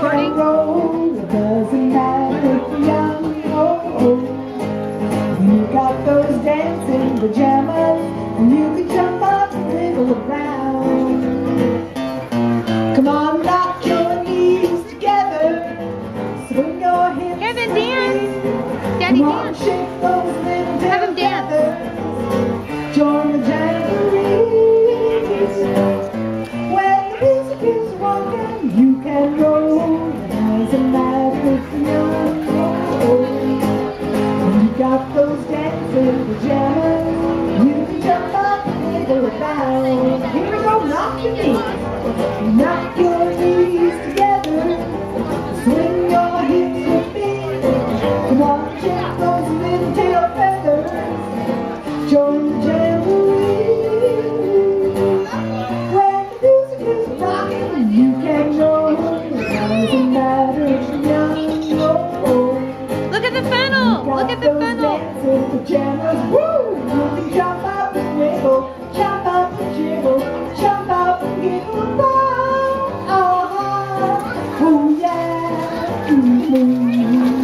recording? Doesn't matter if you're young or old. You got those dancing pajamas, and you can jump up and wiggle around. Come on, knock your knees together, swing your hips. Kevin, dance! Daddy, Come on, dance! shake those little Have him dance! Join the jamborees. When the music is rocking, you can roll. It doesn't matter if you're young or old. When you got those dancing pajamas, you can jump up and wiggle around. Here we go, knock your knees. Knock your knees together. Swing your hips with feet. Come on, shake those little tail feathers. Join the jamboree. When the music is rocking, you can roll. It doesn't matter if you're young or old. Look at the funnel! Look at the funnel! Dancing pajamas, woo! You can jump up and wiggle, jump up and jiggle, jump up and giggle around. Oh yeah!